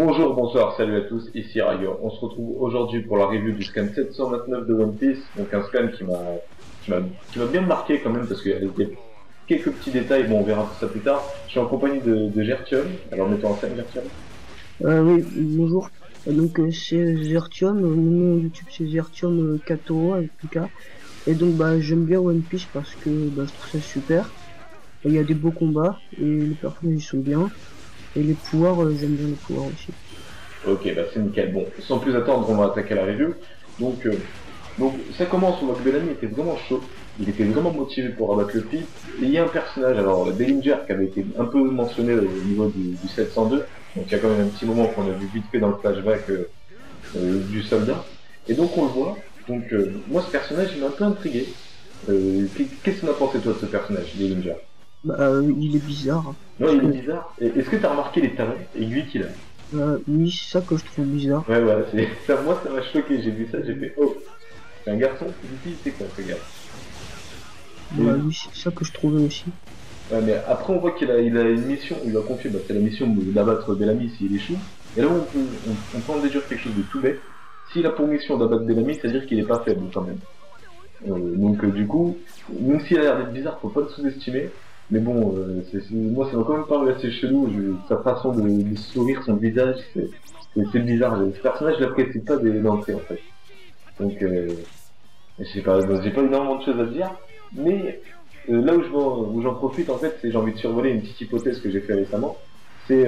Bonjour, bonsoir, salut à tous, ici Rayor. On se retrouve aujourd'hui pour la review du scan 729 de One Piece, donc un scan qui m'a bien marqué quand même parce qu'il y a quelques petits détails, bon on verra tout ça plus tard. Je suis en compagnie de Gertium, alors mettons en scène Gertium. Oui, bonjour. C'est Zertium, mon nom YouTube c'est Zertium Katoro avec tout cas. Et donc j'aime bien One Piece parce que je trouve ça super. Il y a des beaux combats et les personnages ils sont bien. Et les pouvoirs, j'aime bien les pouvoirs aussi. Ok, bah c'est nickel. Bon, sans plus attendre, on va attaquer la review. Donc, euh, donc ça commence, on voit que Bellamy était vraiment chaud, il était vraiment motivé pour abattre le Pit. Et il y a un personnage, alors Bellinger, qui avait été un peu mentionné au niveau du 702, donc il y a quand même un petit moment qu'on a vu vite fait dans le flashback du soldat. Et donc on le voit. Moi ce personnage il m'a un peu intrigué. Qu'est-ce qu'on a pensé toi de ce personnage, Dillinger? Il est bizarre. Non, Parce il est que bizarre. Est-ce que t'as remarqué les talons aiguilles qu'il a? oui, c'est ça que je trouve bizarre. Ouais, voilà, ça, moi ça m'a choqué. J'ai vu ça, j'ai fait oh, c'est un garçon. Ici, c'est quoi ce gars? Et, Oui, c'est ça que je trouvais aussi. ouais, mais après on voit qu'il a une mission. Il a confié, c'est la mission d'abattre Bellamy s'il échoue. Et là on peut en déduire quelque chose de tout bête. S'il a pour mission d'abattre Bellamy, c'est-à-dire qu'il est pas faible quand même. Du coup, même s'il a l'air d'être bizarre, faut pas le sous-estimer. Mais bon, moi ça m'a quand même paru assez chelou. Sa façon de sourire, son visage, c'est bizarre. Ce personnage, je l'apprécie pas d'entrée en fait. Donc, je sais pas, j'ai pas énormément de choses à dire. Mais là où j'en profite en fait, c'est j'ai envie de survoler une petite hypothèse que j'ai fait récemment. C'est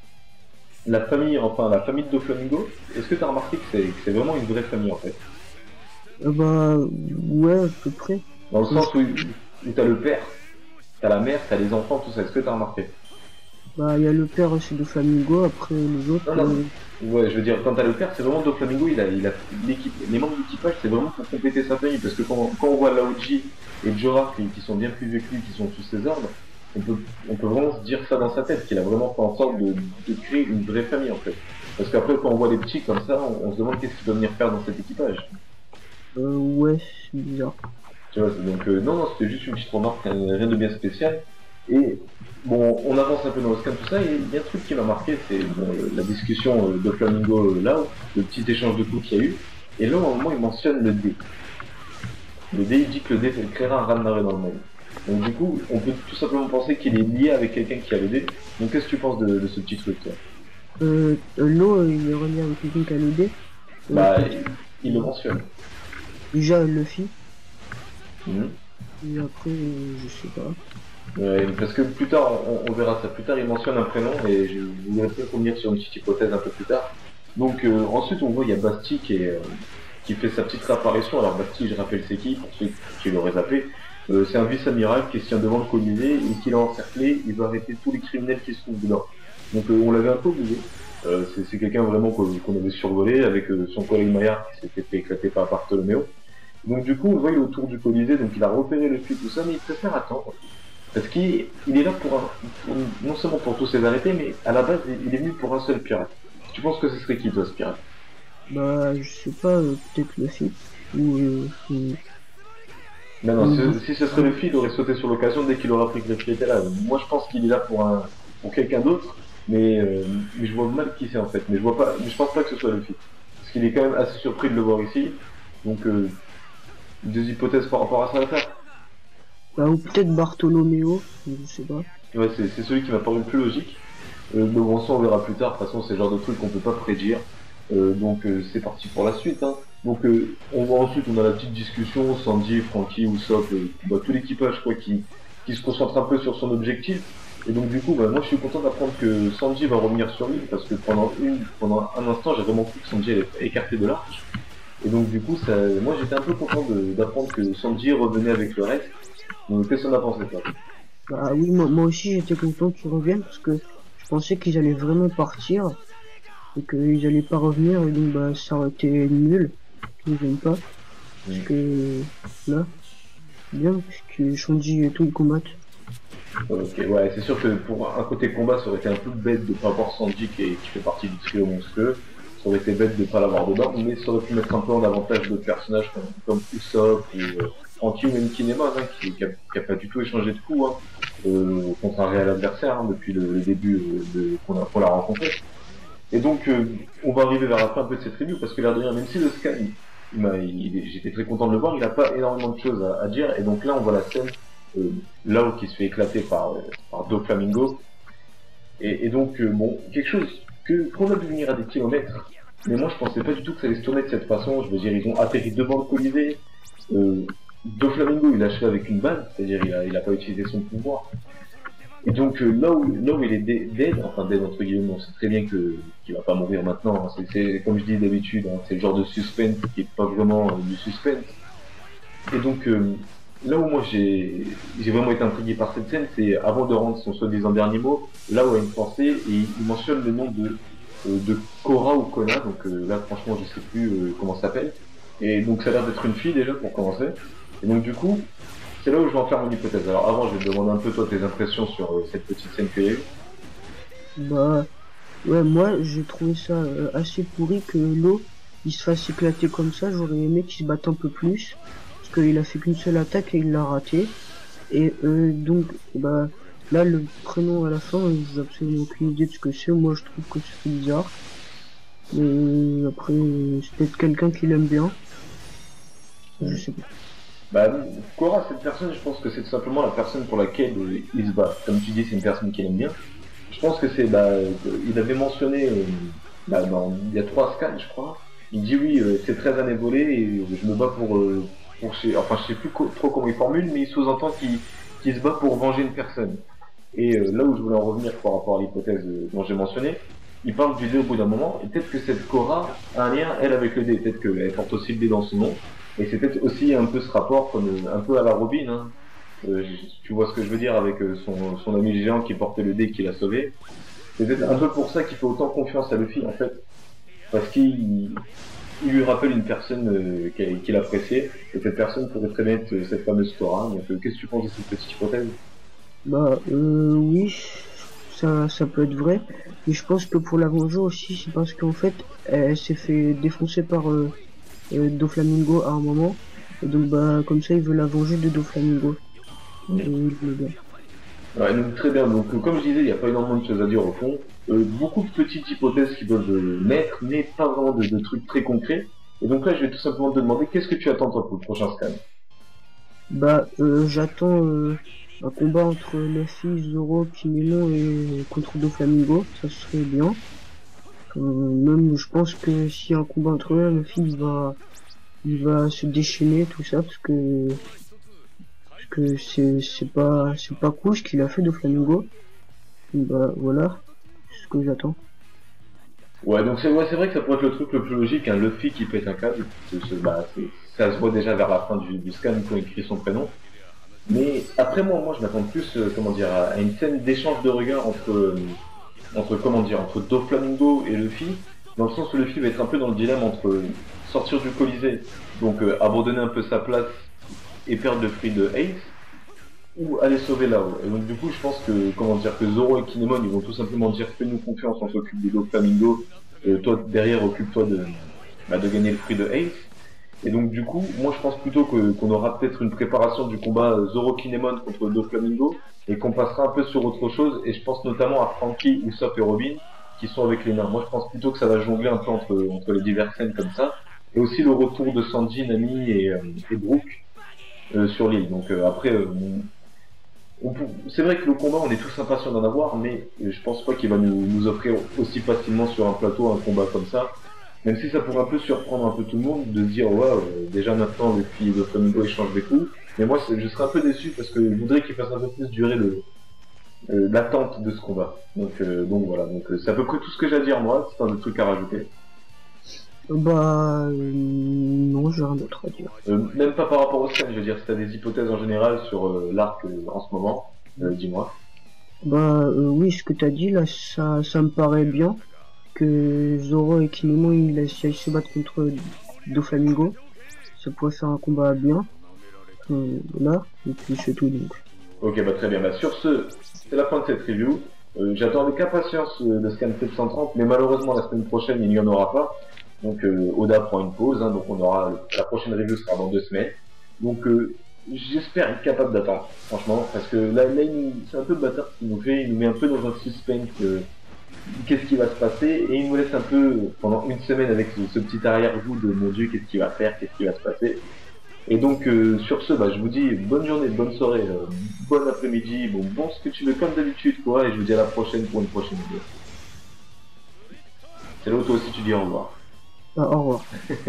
la famille de Doflamingo. Est-ce que tu as remarqué que c'est vraiment une vraie famille en fait? Ouais, à peu près. Dans le Je- sens où t'as le père, t'as la mère, t'as les enfants, tout ça. Est-ce que t'as remarqué? il y a le père aussi de Flamingo, après les Non, autres. non. Ouais, je veux dire, quand t'as le père, c'est vraiment Doflamingo, il a l'équipe, les membres d'équipage, c'est vraiment pour compléter sa famille, parce que quand on voit Laoji et Jorah, qui sont bien plus vieux que lui, qui sont sous ses ordres, on peut, on peut vraiment se dire ça dans sa tête, qu'il a vraiment fait en sorte de créer une vraie famille, en fait. Parce qu'après, quand on voit les petits comme ça, on se demande qu'est-ce qu'il peut venir faire dans cet équipage. Ouais, c'est bizarre. Tu vois, non, non, c'était juste une petite remarque, rien de bien spécial. Et bon, on avance un peu dans le scan, tout ça, et il y a un truc qui m'a marqué, c'est bon, la discussion de Flamingo là, le petit échange de coups qu'il y a eu. Et là, au moment, il mentionne le dé. Le dé, il dit que le dé créera un raz de marée dans le monde. Donc du coup, on peut tout simplement penser qu'il est lié avec quelqu'un qui a le dé. Donc qu'est-ce que tu penses de ce petit truc, toi? L'eau, il est relié avec quelqu'un qui a l'idée. Bah, Peut-être il le mentionne. déjà Luffy, Mhm. et après, je sais pas. Ouais, parce que plus tard, on verra ça plus tard, il mentionne un prénom et je voudrais peut-être revenir sur une petite hypothèse un peu plus tard. Ensuite on voit il y a Basti qui fait sa petite réapparition. Alors Basti, je rappelle c'est qui, pour ceux qui l'auraient zappé. C'est un vice-amiral qui se tient devant le Colisée et qui l'a encerclé, il va arrêter tous les criminels qui se trouvent dedans. On l'avait un peu oublié. C'est quelqu'un vraiment qu'on avait survolé avec son collègue Maillard qui s'était fait éclater par Bartolomeo. Donc du coup, on le voit il est autour du Colisée, donc il a repéré le puits, tout ça, mais il préfère attendre. Parce qu'il est là non seulement pour tous les arrêter, mais à la base, il est venu pour un seul pirate. Tu penses que ce serait qui, toi, ce pirate? Je sais pas, peut-être Luffy. Ou, Non, non, ou- si ce serait le fil, il aurait sauté sur l'occasion dès qu'il aura appris que le fil était là. Moi, je pense qu'il est là pour quelqu'un d'autre, mais je vois mal qui c'est en fait. Mais je pense pas que ce soit le fil. Parce qu'il est quand même assez surpris de le voir ici. Donc, deux hypothèses par rapport à ça à faire. ou peut-être Bartolomeo, je sais pas. Ouais, c'est celui qui m'a paru le plus logique. Mais bon, ça on verra plus tard. De toute façon, c'est le genre de truc qu'on peut pas prédire. C'est parti pour la suite. Hein. On voit ensuite, on a la petite discussion, Sandy, Frankie, Usopp, tout l'équipage quoi, qui se concentre un peu sur son objectif. Et donc du coup, moi je suis content d'apprendre que Sanji va revenir sur l'île parce que pendant un instant, j'ai vraiment cru que Sanji allait être écarté de l'arche. Et donc du coup, moi j'étais un peu content d'apprendre que Sanji revenait avec le reste. Donc qu'est-ce qu'on a pensé toi? Oui, moi aussi j'étais content qu'ils reviennent parce que je pensais qu'ils allaient vraiment partir et qu'ils allaient pas revenir et donc ça aurait été nul qu'ils viennent pas. Parce Hmm. que là, c'est bien puisque Shanji et tout ils combattent. Ok, ouais, c'est sûr que pour un côté combat, ça aurait été un peu bête de pas avoir Sanji qui fait partie du trio monstrueux. Ça aurait été bête de pas l'avoir dedans, mais ça aurait pu mettre un peu en avantage d'autres personnages comme Usopp ou Franky ou même Kinemon, hein, qui a pas du tout échangé de coups, contrairement à l'adversaire, hein, depuis le début qu'on l'a rencontré. Et donc, on va arriver vers la fin un peu de cette review, parce que l'air de rien, même si le scan, j'étais très content de le voir, il a pas énormément de choses à dire, et donc là, on voit la scène, là où qui se fait éclater par Doflamingo, et donc, bon, quelque chose qu'on a dû venir à des kilomètres, mais moi, je pensais pas du tout que ça allait se tourner de cette façon. Je veux dire, ils ont atterri devant le Colisée, Doflamingo, il a achevé avec une balle, c'est-à-dire, il a pas utilisé son pouvoir. Et donc là où il est dead, enfin dead entre guillemets, on sait très bien qu'il va pas mourir maintenant. Hein. C'est comme je dis d'habitude, hein, c'est le genre de suspense qui est pas vraiment du suspense. Et donc là où moi j'ai vraiment été intrigué par cette scène, c'est avant de rendre son soi-disant dernier mot, là où il y a une pensée et il mentionne le nom de Cora ou Kona. Donc là franchement je sais plus comment ça s'appelle. Et donc ça a l'air d'être une fille déjà pour commencer. Et donc du coup c'est là où je vais en faire mon hypothèse. Alors avant, je vais te demander un peu toi tes impressions sur cette petite scène qu'il y a eu. Bah, ouais, moi, j'ai trouvé ça assez pourri que l'eau, il se fasse éclater comme ça. J'aurais aimé qu'il se batte un peu plus. Parce qu'il a fait qu'une seule attaque et il l'a raté. Et donc, bah, là, le prénom à la fin, j'ai absolument aucune idée de ce que c'est. Moi, je trouve que c'est bizarre. Mais après, c'est peut-être quelqu'un qui l'aime bien. Je sais pas. Bah, Cora, cette personne, je pense que c'est tout simplement la personne pour laquelle il se bat. Comme tu dis, c'est une personne qu'il aime bien. Je pense que c'est, il avait mentionné, il y a 3 scans, je crois. Il dit oui, c'est 13 années volées et je me bats enfin, je sais plus trop comment il formule, mais il sous-entend qu'il se bat pour venger une personne. Et là où je voulais en revenir par rapport à l'hypothèse dont j'ai mentionné, il parle du dé au bout d'un moment, et peut-être que cette Cora a un lien, elle, avec le dé, peut-être qu'elle porte aussi le dé dans son nom, et c'est peut-être aussi un peu ce rapport, comme un peu à la Robin, hein. Tu vois ce que je veux dire avec son ami géant qui portait le dé et qui l'a sauvé. C'est peut-être un peu pour ça qu'il fait autant confiance à Luffy, en fait, parce qu'il lui rappelle une personne qu'il appréciait, et cette personne pourrait très bien être cette fameuse Cora. Donc qu'est-ce que tu penses de cette petite hypothèse? Bah, oui, ça peut être vrai. Mais je pense que pour la venger aussi, c'est parce qu'en fait, elle s'est fait défoncer par Doflamingo à un moment. Et donc, bah, comme ça, il veut la venger de Doflamingo. Et il le bien. Ouais, donc très bien. Donc, comme je disais, il n'y a pas énormément de choses à dire au fond. Beaucoup de petites hypothèses qui peuvent naître, mais pas vraiment de trucs très concrets. Et donc là, je vais tout simplement te demander, qu'est-ce que tu attends toi pour le prochain scan? Bah, j'attends un combat entre Luffy, Zoro, Kinemon et contre Doflamingo. Ça serait bien. Même, je pense que s'il y a un combat entre eux, Luffy, il va se déchaîner, tout ça, parce que c'est pas cool ce qu'il a fait Doflamingo. Bah, voilà. C'est ce que j'attends. Ouais, donc c'est vrai que ça pourrait être le truc le plus logique, un Luffy qui pète un câble. Ça se voit déjà vers la fin du scan quand il écrit son prénom. Mais après moi je m'attends plus, comment dire, à une scène d'échange de regards entre Doflamingo et Luffy, dans le sens où Luffy va être un peu dans le dilemme entre sortir du Colisée, donc abandonner un peu sa place et perdre le fruit de Ace, ou aller sauver là-haut. Et donc du coup je pense que, comment dire, que Zoro et Kinemon ils vont tout simplement dire fais-nous confiance, on s'occupe de Doflamingo, toi derrière occupe-toi de gagner le fruit de Ace. Et donc du coup, moi je pense plutôt qu'on aura peut-être une préparation du combat Zoro Kinemon contre Doflamingo et qu'on passera un peu sur autre chose. Et je pense notamment à Franky, Usopp et Robin qui sont avec les nains. Moi je pense plutôt que ça va jongler un peu entre les diverses scènes comme ça. Et aussi le retour de Sanji, Nami et Brook sur l'île. Donc après, c'est vrai que le combat on est tous impatients d'en avoir, mais je pense pas qu'il va nous offrir aussi facilement sur un plateau un combat comme ça. Même si ça pourrait un peu surprendre un peu tout le monde de se dire ouais déjà maintenant le filles de Flamingo échangent des coups. Mais moi je serais un peu déçu parce que je voudrais qu'il fasse un peu plus durer l'attente de ce combat. Donc voilà, donc c'est à peu près tout ce que j'ai à dire moi, c'est un des trucs à rajouter. Bah, non, j'ai rien d'autre à dire. Même pas par rapport au scan, je veux dire si t'as des hypothèses en général sur l'arc en ce moment, dis-moi. Bah, oui, ce que t'as dit là, ça me paraît bien que Zoro et Kinemon ils essayent de se battre contre Doflamingo. Ça pourrait faire un combat bien. Là, et puis c'est tout donc. Ok bah très bien, bah sur ce, c'est la fin de cette review. J'attends avec impatience le scan 730, mais malheureusement la semaine prochaine il n'y en aura pas. Donc Oda prend une pause, hein, donc on aura la prochaine review sera dans 2 semaines. Donc j'espère être capable d'attendre, franchement, parce que là c'est un peu le bâtard ce qu'il nous fait, il nous met un peu dans un suspense qu'est-ce qui va se passer, et il me laisse un peu pendant une semaine avec ce petit arrière-goût de mon Dieu, qu'est-ce qu'il va faire, qu'est-ce qui va se passer. Et donc sur ce, bah, je vous dis bonne journée, bonne soirée, bon après-midi, bon ce que tu veux comme d'habitude quoi, et je vous dis à la prochaine pour une prochaine vidéo. C'est là où toi aussi tu dis au revoir. Ah, au revoir.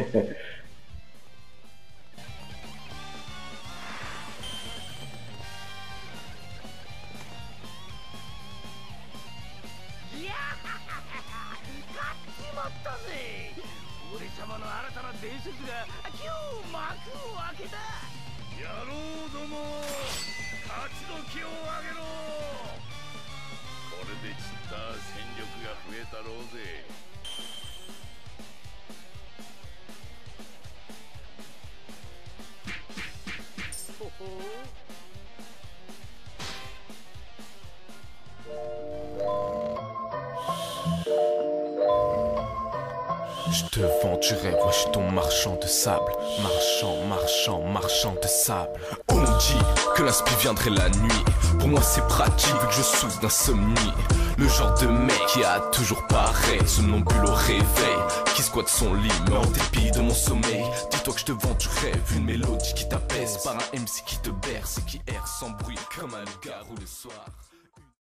Je te vends du rêve, ouais, je suis ton marchand de sable. Marchand de sable. On dit que l'inspi viendrait la nuit. Pour moi c'est pratique vu que je souffre d'insomnie. Le genre de mec qui a toujours pareil, somnambule au réveil, qui squatte son lit, mais en dépit de mon sommeil. Dis-toi que je te vends du rêve, une mélodie qui t'apaise, par un MC qui te berce et qui erre sans bruit comme un loup-garou le soir.